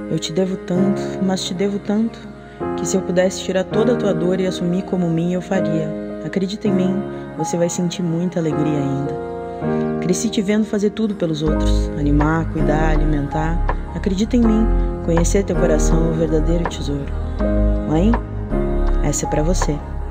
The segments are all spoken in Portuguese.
Eu te devo tanto, mas te devo tanto, que se eu pudesse tirar toda a tua dor e assumir como minha, eu faria. Acredita em mim, você vai sentir muita alegria ainda. Cresci te vendo fazer tudo pelos outros, animar, cuidar, alimentar. Acredita em mim, conhecer teu coração é o verdadeiro tesouro. Mãe, essa é pra você.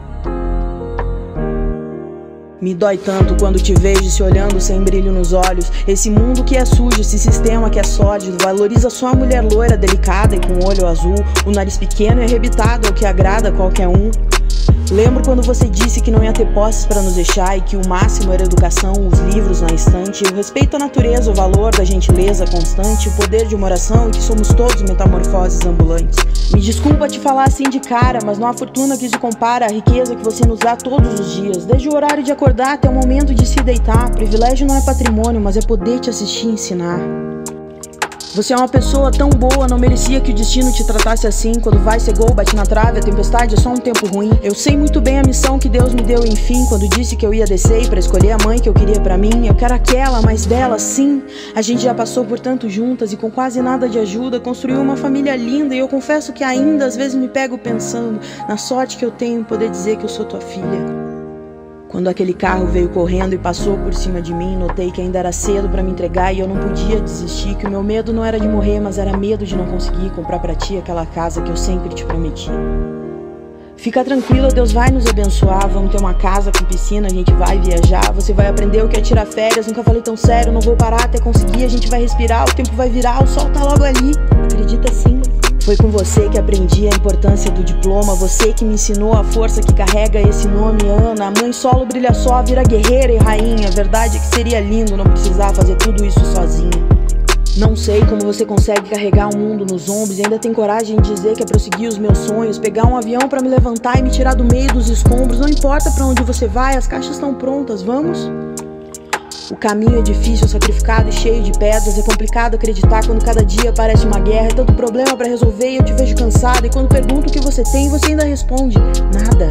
Me dói tanto quando te vejo se olhando sem brilho nos olhos. Esse mundo que é sujo, esse sistema que é sórdido, valoriza só a mulher loira, delicada e com olho azul. O nariz pequeno e arrebitado é o que agrada a qualquer um. Lembro quando você disse que não ia ter posses para nos deixar e que o máximo era a educação, os livros na estante, o respeito à natureza, o valor da gentileza constante, o poder de uma oração e que somos todos metamorfoses ambulantes. Me desculpa te falar assim de cara, mas não há fortuna que se compara à riqueza que você nos dá todos os dias, desde o horário de acordar até o momento de se deitar. Privilégio não é patrimônio, mas é poder te assistir e ensinar. Você é uma pessoa tão boa, não merecia que o destino te tratasse assim. Quando vai ser gol, bate na trave, a tempestade é só um tempo ruim. Eu sei muito bem a missão que Deus me deu, enfim, quando disse que eu ia descer pra escolher a mãe que eu queria pra mim. Eu quero aquela, mas dela, sim. A gente já passou por tanto juntas e com quase nada de ajuda construiu uma família linda. E eu confesso que ainda às vezes me pego pensando na sorte que eu tenho em poder dizer que eu sou tua filha. Quando aquele carro veio correndo e passou por cima de mim, notei que ainda era cedo pra me entregar e eu não podia desistir, que o meu medo não era de morrer, mas era medo de não conseguir comprar pra ti aquela casa que eu sempre te prometi. Fica tranquila, Deus vai nos abençoar, vamos ter uma casa com piscina, a gente vai viajar, você vai aprender o que é tirar férias, nunca falei tão sério, não vou parar até conseguir, a gente vai respirar, o tempo vai virar, o sol tá logo ali, acredita sim. Foi com você que aprendi a importância do diploma, você que me ensinou a força que carrega esse nome, Ana. A mãe solo brilha só, vira guerreira e rainha. A verdade é que seria lindo não precisar fazer tudo isso sozinha. Não sei como você consegue carregar o mundo nos ombros e ainda tem coragem de dizer que é prosseguir os meus sonhos, pegar um avião pra me levantar e me tirar do meio dos escombros. Não importa pra onde você vai, as caixas estão prontas, vamos? O caminho é difícil, sacrificado e cheio de pedras. É complicado acreditar quando cada dia parece uma guerra. É tanto problema pra resolver e eu te vejo cansada. E quando pergunto o que você tem, você ainda responde: nada.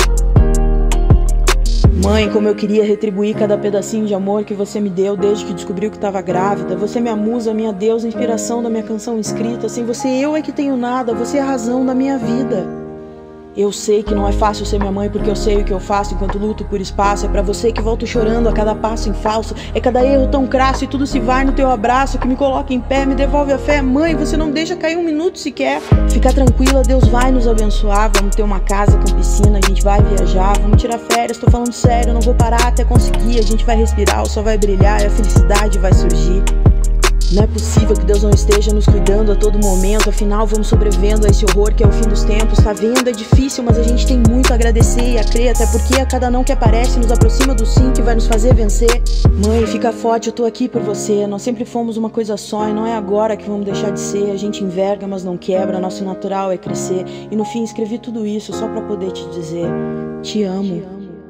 Mãe, como eu queria retribuir cada pedacinho de amor que você me deu desde que descobriu que estava grávida. Você é minha musa, minha deusa, inspiração da minha canção escrita. Sem você eu é que tenho nada, você é a razão da minha vida. Eu sei que não é fácil ser minha mãe porque eu sei o que eu faço enquanto luto por espaço. É pra você que volto chorando a cada passo em falso. É cada erro tão crasso e tudo se vai no teu abraço que me coloca em pé, me devolve a fé. Mãe, você não deixa cair um minuto sequer. Fica tranquila, Deus vai nos abençoar. Vamos ter uma casa com piscina, a gente vai viajar. Vamos tirar férias, tô falando sério, não vou parar até conseguir. A gente vai respirar, o sol vai brilhar e a felicidade vai surgir. Não é possível que Deus não esteja nos cuidando a todo momento. Afinal, vamos sobrevivendo a esse horror que é o fim dos tempos. Tá vendo? É difícil, mas a gente tem muito a agradecer e a crer. Até porque a cada não que aparece nos aproxima do sim que vai nos fazer vencer. Mãe, fica forte, eu tô aqui por você. Nós sempre fomos uma coisa só e não é agora que vamos deixar de ser. A gente enverga, mas não quebra. Nosso natural é crescer. E no fim escrevi tudo isso só pra poder te dizer: te amo.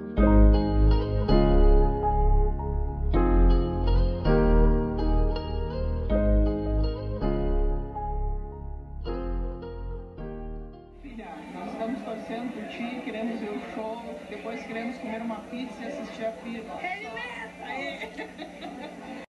Nós estamos torcendo por ti, queremos ver o show, depois queremos comer uma pizza e assistir a fila.